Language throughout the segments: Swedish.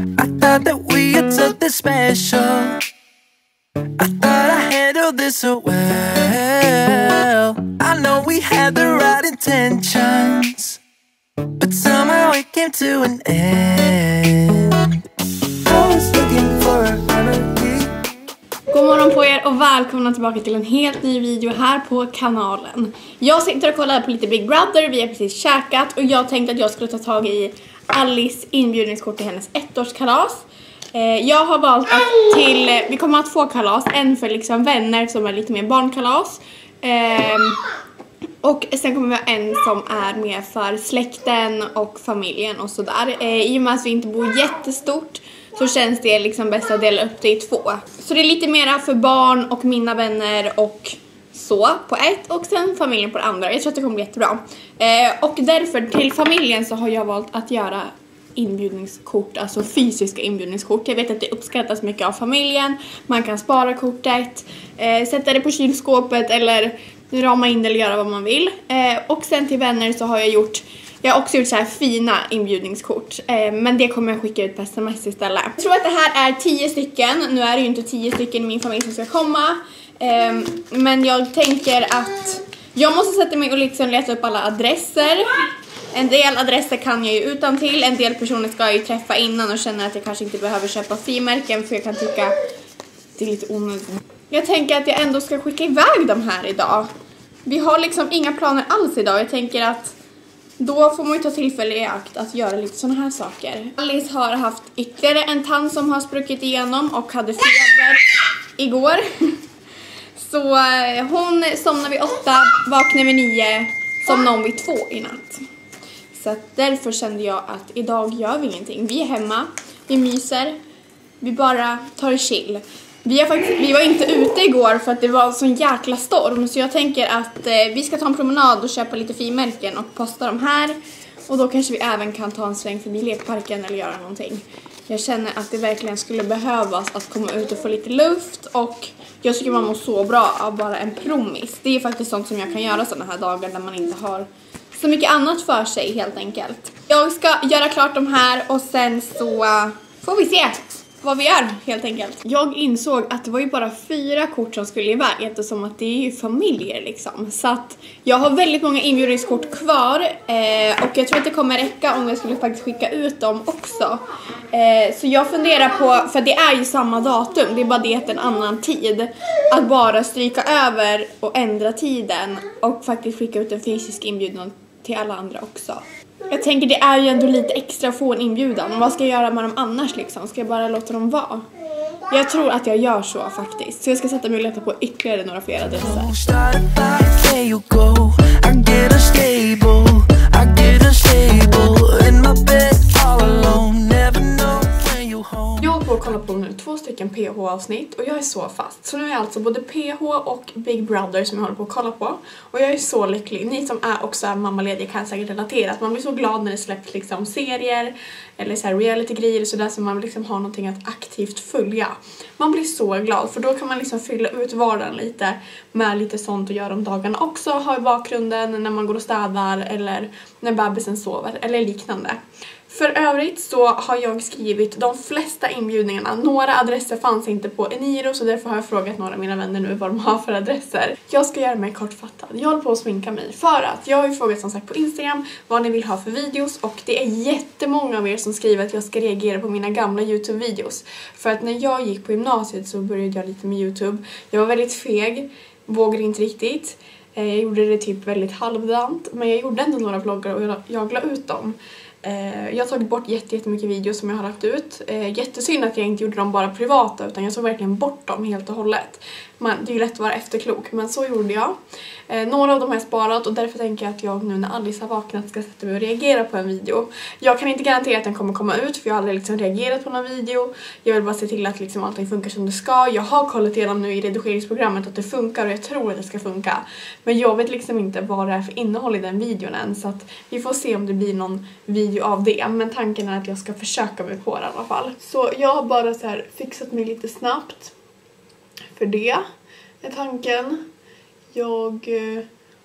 I thought that we had something special. I thought I handled this so well. I know we had the right intentions, but somehow it came to an end. I was looking for a remedy. God morgon på er och välkomna tillbaka till en helt ny video här på kanalen. Jag sitter och kollar på lite Big Brother, vi har precis käkat och jag tänkte att jag skulle ta tag i Alice inbjudningskort till hennes ettårskalas. Jag har valt att vi kommer att ha två kalas, en för liksom vänner som är lite mer barnkalas. Och sen kommer vi ha en som är mer för släkten och familjen och sådär. I och med att vi inte bor jättestort så känns det liksom bäst att dela upp det i två. Så det är lite mera för barn och mina vänner och så på ett och sen familjen på det andra. Jag tror att det kommer bli jättebra. Och därför till familjen så har jag valt att göra inbjudningskort, alltså fysiska inbjudningskort. Jag vet att det uppskattas mycket av familjen. Man kan spara kortet, sätta det på kylskåpet eller rama in det eller göra vad man vill. Och sen till vänner så har jag har också gjort så här fina inbjudningskort. Men det kommer jag skicka ut på sms istället. Jag tror att det här är 10 stycken. Nu är det ju inte 10 stycken i min familj som ska komma. Men jag tänker att jag måste sätta mig och liksom leta upp alla adresser. En del adresser kan jag ju utan till. En del personer ska jag ju träffa innan och känner att jag kanske inte behöver köpa frimärken. För jag kan tycka det är lite onödigt. Jag tänker att jag ändå ska skicka iväg dem här idag. Vi har liksom inga planer alls idag. Jag tänker att då får man ju ta tillfälle i akt att göra lite såna här saker. Alice har haft ytterligare en tand som har spruckit igenom och hade feber igår. Så hon somnade vid 8, vaknade vid 9, somnade om vid 2 i natt. Så att därför kände jag att idag gör vi ingenting. Vi är hemma, vi myser, vi bara tar chill. Vi var inte ute igår för att det var en sån jäkla storm. Så jag tänker att vi ska ta en promenad och köpa lite frimärken och posta dem här. Och då kanske vi även kan ta en sväng förbi lekparken eller göra någonting. Jag känner att det verkligen skulle behövas att komma ut och få lite luft. Och jag tycker man mår så bra av bara en promis. Det är faktiskt sånt som jag kan göra såna här dagar när man inte har så mycket annat för sig helt enkelt. Jag ska göra klart de här och sen så får vi se vad vi gör helt enkelt. Jag insåg att det var ju bara 4 kort som skulle iväg eftersom att det är ju familjer liksom. Så att jag har väldigt många inbjudningskort kvar och jag tror att det kommer räcka om jag skulle faktiskt skicka ut dem också. Så jag funderar på, för det är ju samma datum, det är bara det en annan tid. Att bara stryka över och ändra tiden och faktiskt skicka ut en fysisk inbjudan till alla andra också. Jag tänker det är ju ändå lite extra att få en inbjudan. Vad ska jag göra med dem annars liksom? Ska jag bara låta dem vara? Jag tror att jag gör så faktiskt. Så jag ska sätta mig och leta på ytterligare några fler adresser. Jag håller på att kolla på nu 2 stycken PH-avsnitt och jag är så fast. Så nu är jag alltså både PH och Big Brother som jag håller på att kolla på. Och jag är så lycklig. Ni som är också mammalediga kan säkert relatera. Att man blir så glad när det släpps liksom serier eller så här reality-grejer så där som man liksom har någonting att aktivt följa. Man blir så glad för då kan man liksom fylla ut vardagen lite med lite sånt och göra om dagarna också. Ha i bakgrunden när man går och städar eller när bebisen sover eller liknande. För övrigt så har jag skrivit de flesta inbjudningarna. Några adresser fanns inte på Eniro så därför har jag frågat några av mina vänner nu vad de har för adresser. Jag ska göra mig kortfattad. Jag håller på att sminka mig för att jag har ju frågat som sagt på Instagram vad ni vill ha för videos. Och det är jättemånga av er som skriver att jag ska reagera på mina gamla YouTube-videos. För att när jag gick på gymnasiet så började jag lite med YouTube. Jag var väldigt feg, vågade inte riktigt. Jag gjorde det typ väldigt halvdant men jag gjorde ändå några vloggar och jag la ut dem. Jag har tagit bort jättemycket videos som jag har lagt ut. Jättesynd att jag inte gjorde dem bara privata utan jag tog verkligen bort dem helt och hållet. Men det är ju lätt att vara efterklok, men så gjorde jag. Några av dem har jag sparat och därför tänker jag att jag nu när Alice har vaknat ska sätta mig och reagera på en video. Jag kan inte garantera att den kommer komma ut för jag har aldrig liksom reagerat på någon video. Jag vill bara se till att liksom allting funkar som det ska. Jag har kollat igenom nu i redigeringsprogrammet att det funkar och jag tror att det ska funka. Men jag vet liksom inte vad det är för innehåll i den videon än så att vi får se om det blir någon video av det. Men tanken är att jag ska försöka mig på det i alla fall. Så jag har bara så här fixat mig lite snabbt. För det är tanken. Jag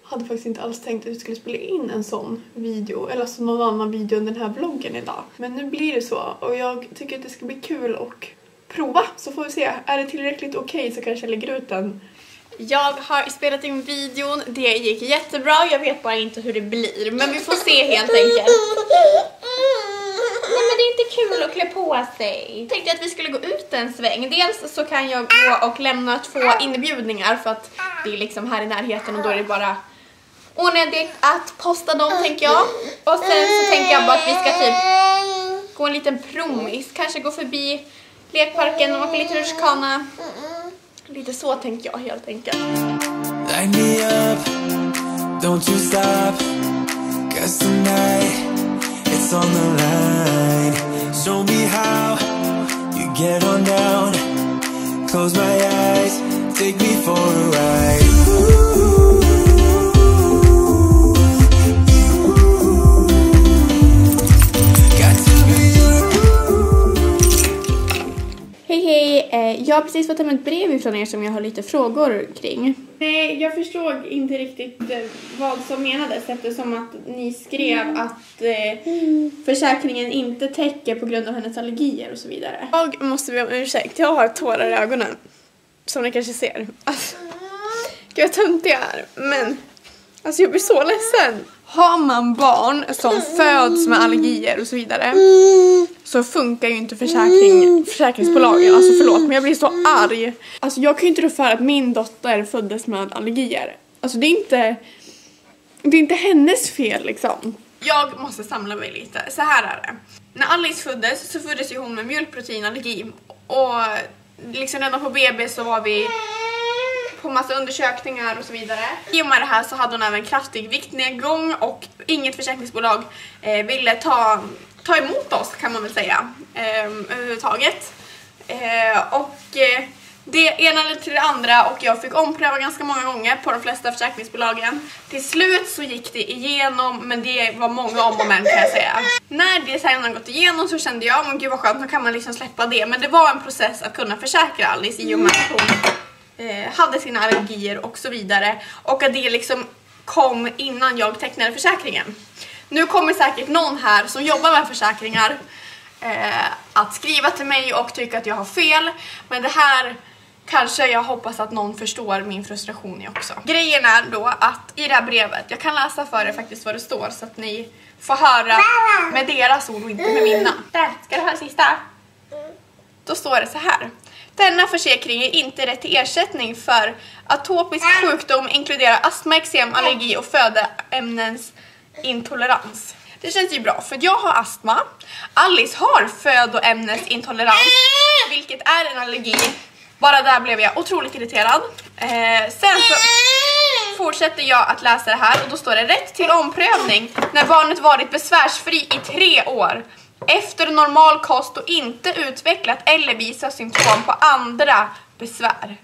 hade faktiskt inte alls tänkt att vi skulle spela in en sån video. Eller alltså någon annan video än den här vloggen idag. Men nu blir det så. Och jag tycker att det ska bli kul och prova. Så får vi se. Är det tillräckligt okej så kanske jag lägger ut den. Jag har spelat in videon. Det gick jättebra. Jag vet bara inte hur det blir. Men vi får se helt enkelt. Nej, men det är inte kul att klä på sig. Jag tänkte att vi skulle gå ut en sväng. Dels så kan jag gå och lämna 2 inbjudningar för att det är liksom här i närheten och då är det bara onödigt att posta dem, tänker jag. Och sen så tänker jag bara att vi ska typ gå en liten promis. Kanske gå förbi lekparken och åka lite rutschkana. Lite så tänker jag helt enkelt. Light me up, don't you stop, 'cause tonight it's on the line. Show me how you get on down. Close my eyes, take me for a ride. Hej, jag har precis fått hem ett brev ifrån er som jag har lite frågor kring. Nej, jag förstod inte riktigt vad som menades eftersom att ni skrev att försäkringen inte täcker på grund av hennes allergier och så vidare. Jag måste be om ursäkt, jag har tårar i ögonen. Som ni kanske ser. Alltså, gud vad töntig jag är. Men alltså jag blir så ledsen. Har man barn som föds med allergier och så vidare så funkar ju inte försäkringsbolagen. Alltså förlåt, men jag blir så arg. Alltså jag kan ju inte rå för att min dotter föddes med allergier. Alltså det är inte hennes fel liksom. Jag måste samla mig lite. Så här är det. När Alice föddes så föddes ju hon med mjölkproteinallergi. Och liksom redan på BB så var vi på massa undersökningar och så vidare. I och med det här så hade hon även kraftig viktnedgång och inget försäkringsbolag ville ta emot oss, kan man väl säga, överhuvudtaget. Det ena eller till det andra och jag fick ompröva ganska många gånger på de flesta försäkringsbolagen. Till slut så gick det igenom, men det var många om och men, kan jag säga. När det sen har gått igenom så kände jag, men gud vad skönt, nu kan man liksom släppa det. Men det var en process att kunna försäkra Alice i och med att hon hade sina allergier och så vidare. Och att det liksom kom innan jag tecknade försäkringen. Nu kommer säkert någon här som jobbar med försäkringar att skriva till mig och tycka att jag har fel. Men det här kanske jag hoppas att någon förstår min frustration i också. Grejen är då att i det här brevet, jag kan läsa för er faktiskt vad det står så att ni får höra med deras ord och inte med mina. Där, ska du höra sista? Då står det så här. Denna försäkring är inte rätt till ersättning för atopisk sjukdom inkluderar astma, eksem, allergi och födoämnens intolerans. Det känns ju bra för jag har astma. Alice har födoämnesintolerans, vilket är en allergi. Bara där blev jag otroligt irriterad. Sen så fortsätter jag att läsa det här och då står det rätt till omprövning när barnet varit besvärsfri i 3 år. Efter normal kost och inte utvecklat eller visar symptom på andra besvär.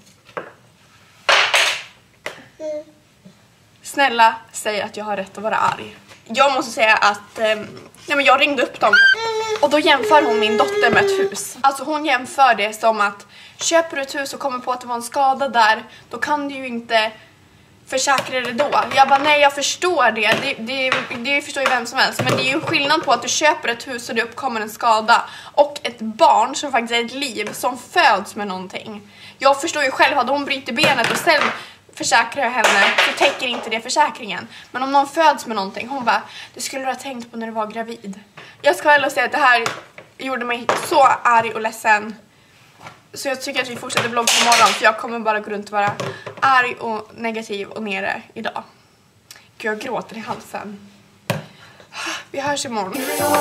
Snälla, säg att jag har rätt att vara arg. Jag måste säga att men jag ringde upp dem och då jämför hon min dotter med ett hus. Alltså hon jämför det som att köper du ett hus och kommer på att det var en skada där, då kan du ju inte försäkra det då. Jag bara, nej, jag förstår det. Det förstår ju vem som helst. Men det är ju skillnad på att du köper ett hus och det uppkommer en skada och ett barn som faktiskt är ett liv som föds med någonting. Jag förstår ju själv, hade hon bryter benet och sen försäkrar jag henne så täcker inte det försäkringen. Men om någon föds med någonting, hon bara, det skulle du ha tänkt på när du var gravid. Jag ska väl säga att det här gjorde mig så arg och ledsen. Så jag tycker att vi fortsätter vlogga på morgon, för jag kommer bara gå runt och vara arg och negativ och nere idag. Gud, jag gråter i halsen. Vi hörs imorgon.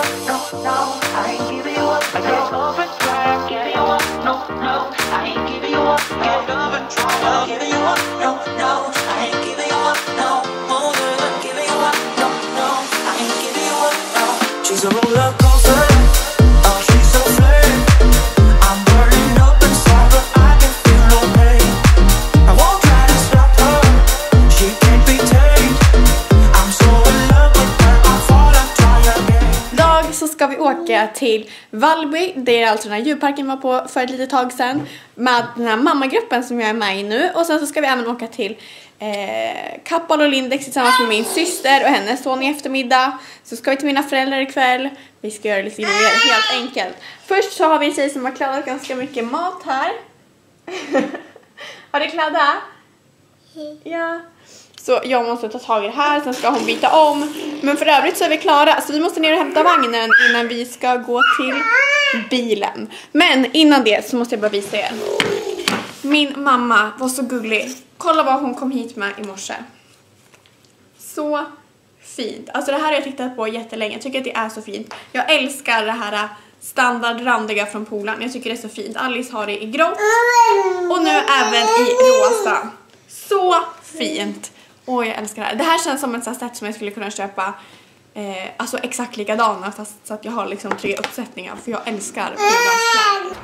She's a roller coaster. Oh, she's so flame. I'm burning up inside, but I can feel no pain. I won't try to stop her. She can't be tamed. I'm so in love with her. I fall and try again. Idag så ska vi åka till Vallby. Det är alltså den här djurparken var på för ett litet tag sedan. Med den här mammagruppen som jag är med i nu. Och sen så ska vi även åka till Kappahl och Lindex tillsammans med min syster och hennes son i eftermiddag. Så ska vi till mina föräldrar ikväll. Vi ska göra lite grejer, helt enkelt. Först så har vi en tjej som har kladdat ganska mycket mat här. Har du kladdat? Ja. Så jag måste ta tag i det här, sen ska hon byta om. Men för övrigt så är vi klara. Så vi måste ner och hämta vagnen innan vi ska gå till bilen. Men innan det så måste jag bara visa er. Min mamma var så gullig. Kolla vad hon kom hit med i morse. Så fint. Alltså det här har jag tittat på jättelänge. Jag tycker att det är så fint. Jag älskar det här standardrandiga från Polen. Jag tycker det är så fint. Alice har det i grått. Och nu även i rosa. Så fint. Åh, jag älskar det här. Det här känns som ett sånt sätt som jag skulle kunna köpa. Alltså exakt likadana. Fast så att jag har liksom 3 uppsättningar. För jag älskar Polens.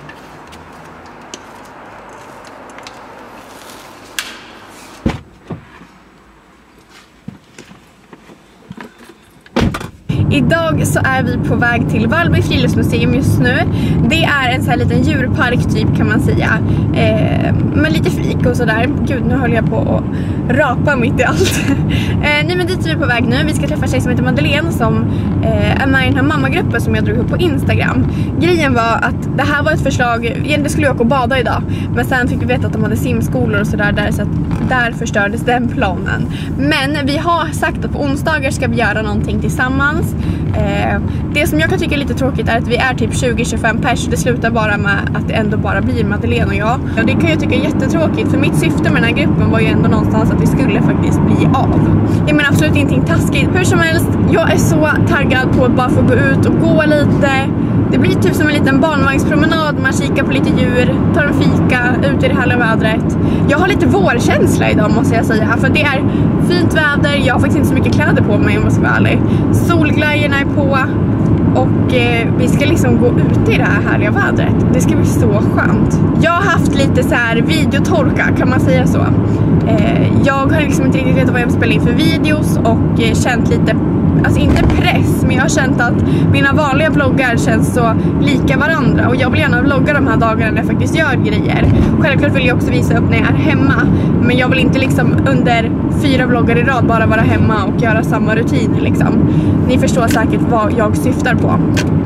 Idag så är vi på väg till Vallby friluftsmuseum just nu. Det är en sån här liten djurpark typ kan man säga. Med lite fik och sådär. Gud, nu håller jag på att rapa mitt i allt. Nej, men dit är vi på väg nu. Vi ska träffa en tjej som heter Madeleine som är med i den här mammagruppen som jag drog upp på Instagram. Grejen var att det här var ett förslag. Egentligen skulle jag åka och bada idag. Men sen fick vi veta att de hade simskolor och sådär där. Så att där förstördes den planen. Men vi har sagt att på onsdagar ska vi göra någonting tillsammans. Det som jag kan tycka är lite tråkigt är att vi är typ 20-25 pers. Det slutar bara med att det ändå bara blir Madeleine och jag. Och det kan jag tycka är jättetråkigt. För mitt syfte med den här gruppen var ju ändå någonstans att vi skulle faktiskt bli av. Jag menar absolut ingenting taskigt. Hur som helst, jag är så taggad på att bara få gå ut och gå lite. Det blir typ som en liten barnvagnspromenad. Man kikar på lite djur, tar en fika, ut i det härliga vädret. Jag har lite vårkänsla idag måste jag säga. För det är fint väder. Jag har faktiskt inte så mycket kläder på mig om jag ska vara ärlig. Solglajjorna är på. Och vi ska liksom gå ut i det här härliga vädret. Det ska bli så skönt. Jag har haft lite så här videotorka, kan man säga så. Jag har liksom inte riktigt vetat vad jag vill spela in för videos. Och känt lite, alltså inte press, men jag har känt att mina vanliga vloggar känns så lika varandra. Och jag vill gärna vlogga de här dagarna när jag faktiskt gör grejer. Självklart vill jag också visa upp när jag är hemma. Men jag vill inte liksom under 4 vloggar i rad bara vara hemma och göra samma rutiner liksom. Ni förstår säkert vad jag syftar på.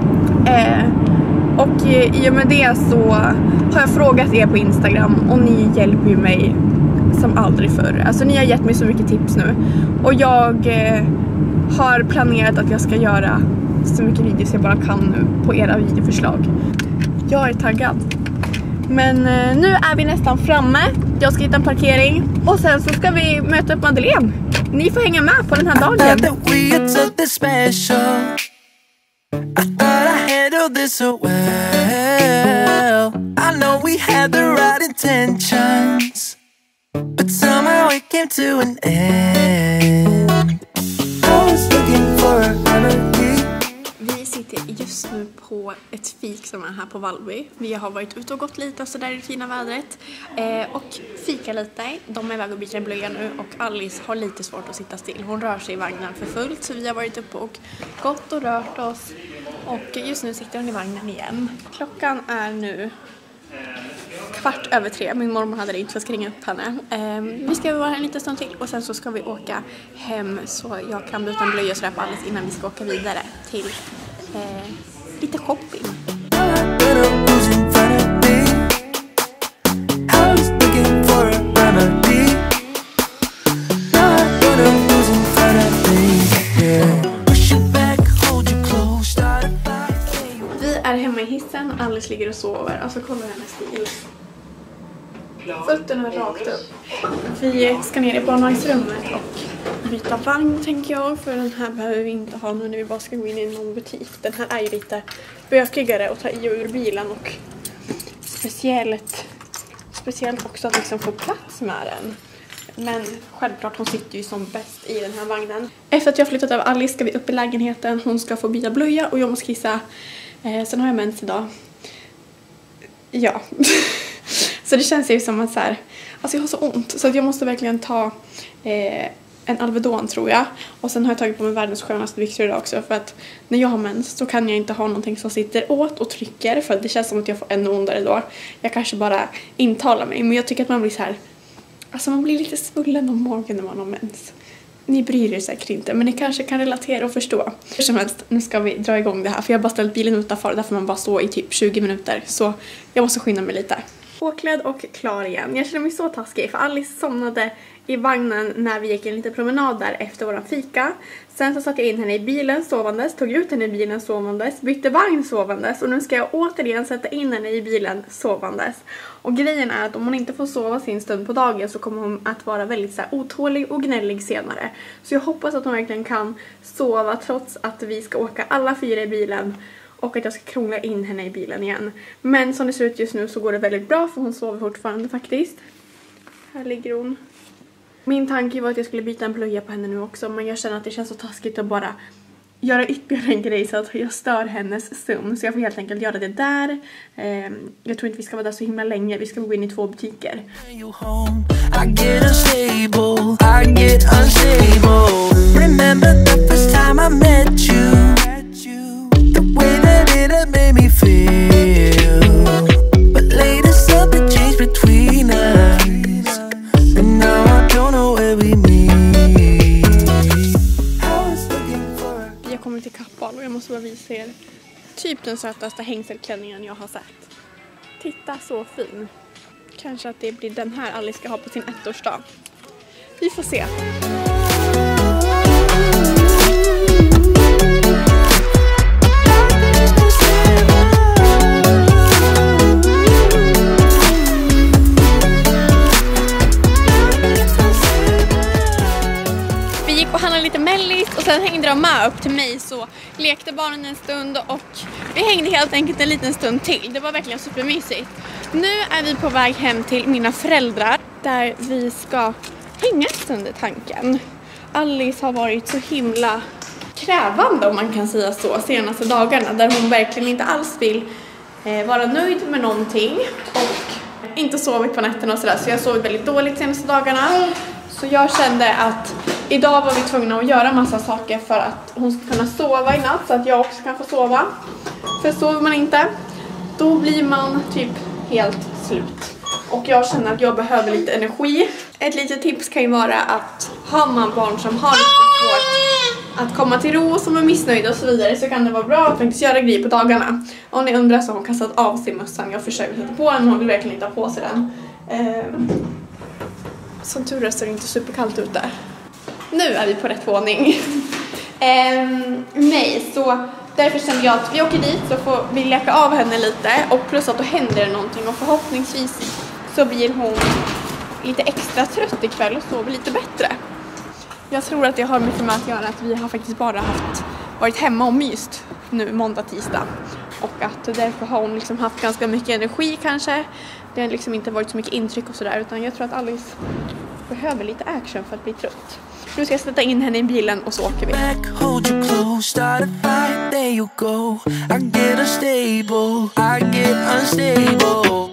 Och i och med det så har jag frågat er på Instagram och ni hjälper ju mig som aldrig förr. Alltså ni har gett mig så mycket tips nu. Och jag har planerat att jag ska göra så mycket videos jag bara kan nu på era videoförslag. Jag är taggad. Men nu är vi nästan framme. Jag ska hitta en parkering. Och sen så ska vi möta upp Madeleine. Ni får hänga med på den här dagen. But somehow it came to an end. I was looking for a remedy. Vi sitter just nu på ett fik som är här på Vallby. Vi har varit ute och gått lite och sådär i det fina vädret. Och fika lite. De är iväg och byter en blöja nu. Och Alice har lite svårt att sitta still. Hon rör sig i vagnen för fullt. Så vi har varit uppe och gått och rört oss. Och just nu sitter hon i vagnen igen. Klockan är nu 2:15. Min mormor hade ringt så jag ska ringa upp henne. Vi ska vara här en liten stund till och sen så ska vi åka hem så jag kan byta en blöja och sådär på Alice innan vi ska åka vidare till lite shopping. Vi är hemma i hissen. Alice ligger och sover. Alltså kolla hennes stil. Fötterna rakt upp. Vi ska ner i barnvagnsrummet och byta vagn tänker jag. För den här behöver vi inte ha nu när vi bara ska gå in i någon butik. Den här är ju lite bökigare att ta i ur bilen. Och speciellt också att liksom få plats med den. Men självklart hon sitter ju som bäst i den här vagnen. Efter att jag flyttat över Alice ska vi upp i lägenheten. Hon ska få byta blöja och jag måste kissa. Sen har jag mens idag. Ja. Så det känns ju som att så här, alltså jag har så ont så att jag måste verkligen ta en Alvedon tror jag. Och sen har jag tagit på mig världens skönaste byxor idag också. För att när jag har mens så kan jag inte ha någonting som sitter åt och trycker. För det känns som att jag får ännu ondare då. Jag kanske bara intalar mig. Men jag tycker att man blir så här. Alltså man blir lite svullen om magen när man har mens. Ni bryr er säkert inte, men ni kanske kan relatera och förstå. Hur som helst, nu ska vi dra igång det här. För jag har bara ställt bilen utanför, därför man bara stå i typ 20 minuter. Så jag måste skynda mig lite. Påklädd och klar igen. Jag känner mig så taskig för Alice somnade i vagnen när vi gick en liten promenad där efter våran fika. Sen så satte jag in henne i bilen sovandes, tog ut henne i bilen sovandes, bytte vagn sovandes och nu ska jag återigen sätta in henne i bilen sovandes. Och grejen är att om hon inte får sova sin stund på dagen så kommer hon att vara väldigt så här otålig och gnällig senare. Så jag hoppas att hon verkligen kan sova trots att vi ska åka alla 4 i bilen. Och att jag ska krångla in henne i bilen igen. Men som det ser ut just nu så går det väldigt bra för hon sover fortfarande faktiskt. Här ligger hon. Min tanke var att jag skulle byta en blöja på henne nu också. Men jag känner att det känns så taskigt att bara göra ytterligare en grej så att jag stör hennes sömn. Så jag får helt enkelt göra det där. Jag tror inte vi ska vara där så himla länge. Vi ska gå in i 2 butiker. Remember the first time I met you. Way that it had made me feel. But later something changed between us. And now I don't know where we meet. Vi har kommit till Kappahl och jag måste bara visa er typ den sötaste hängselklänningen jag har sett. Titta, så fin. Kanske att det blir den här Alice ska ha på sin 1-årsdag. Vi får se. Lite mellis och sen hängde de med upp till mig, så lekte barnen en stund och vi hängde helt enkelt en liten stund till. Det var verkligen supermysigt. Nu är vi på väg hem till mina föräldrar där vi ska hänga en stund i tanken. Alice har varit så himla krävande, om man kan säga så, senaste dagarna där hon verkligen inte alls vill vara nöjd med någonting och inte sovit på nätterna och sådär, så jag har sovit väldigt dåligt senaste dagarna. Så jag kände att idag var vi tvungna att göra massa saker för att hon ska kunna sova i natt så att jag också kan få sova. För sover man inte, då blir man typ helt slut. Och jag känner att jag behöver lite energi. Ett litet tips kan ju vara att har man barn som har lite svårt att komma till ro, som är missnöjda och så vidare, så kan det vara bra att faktiskt göra grejer på dagarna. Om ni undrar så har hon kastat av sig mössan. Jag försöker sätta på den men hon vill verkligen inte ha på sig den. Som tur är så är det inte superkallt ute. Nu är vi på rätt våning. Nej, så därför känner jag att vi åker dit så får vi leka av henne lite. Och plus att då händer det någonting och förhoppningsvis så blir hon lite extra trött ikväll och sover lite bättre. Jag tror att det har mycket med att göra att vi har faktiskt bara varit hemma och myst nu måndag, tisdag. Och att därför har hon liksom haft ganska mycket energi kanske. Det har liksom inte varit så mycket intryck och sådär, utan jag tror att Alice behöver lite action för att bli trött. Nu ska jag sätta in henne i bilen och så åker vi. Hold you close, start a fight, there you go. I get unstable, I get unstable.